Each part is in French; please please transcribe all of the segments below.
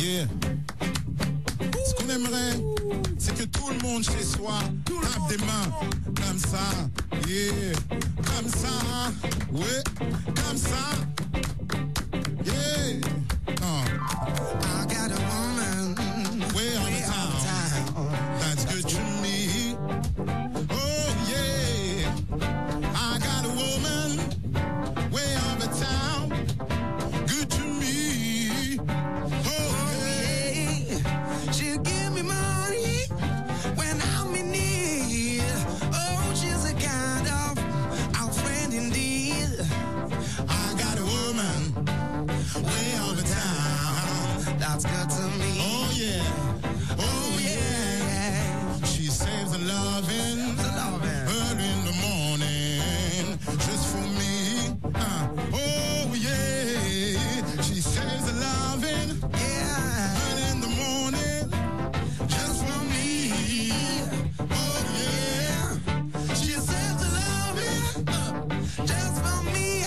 Yeah. Ce qu'on aimerait, c'est que tout le monde chez soi tape des mains comme ça. Yeah. Comme ça. Ouais. Comme ça. Yeah. Oh. I got a woman Way on the town. That's good to me. Oh yeah. I got a woman way on the town. Good to me. Oh yeah. She'll give me money when I'm in need. Oh, she's a kind of our friend indeed. I got a woman way on the town. That's good to me. Oh yeah. Oh yeah. She saves the loving early in the morning just for me. Oh yeah. She saves the loving early in the morning just for me. Oh yeah. She saves the loving just for me.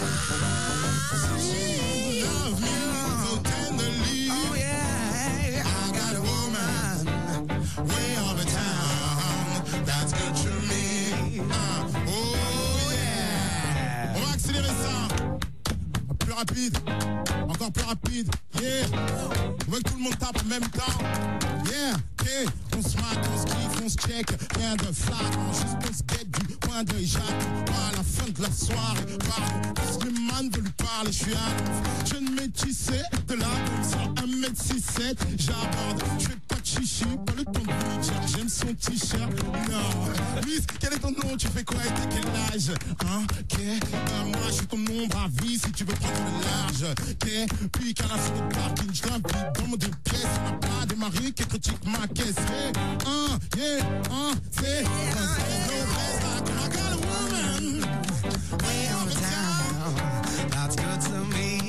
She loves me so tenderly. Oh yeah. I got a woman way on the town. That's good to me. Oh yeah. On va accélérer ça. Plus rapide. Encore plus rapide. Yeah. On veut que tout le monde tape en même temps. Yeah. Okay. On se mate, on se kiffe, on se check. Rien de flagrant. Juste on se guette du coin de Jacques. À la fin de la soirée. Pardon. Parce que le man veut lui parler. Je suis un jeune métissé de là. Sur 1m67. J'aborde. Je fais pas de chichi. Pas le temps de lui dire. J'aime son t-shirt. Non. Miss, quel est ton nom? Tu fais quoi et t'as quel âge? Hein? Ok. Moi, je suis ton ombre à vie si tu veux prendre le large. Ok. Puis qu'à la fin de parking, je t'invite dans mon deux pièces. On n'a pas de mari qui critique ma caisse. Yeah. C'est. I got a woman way on the town. That's good to me.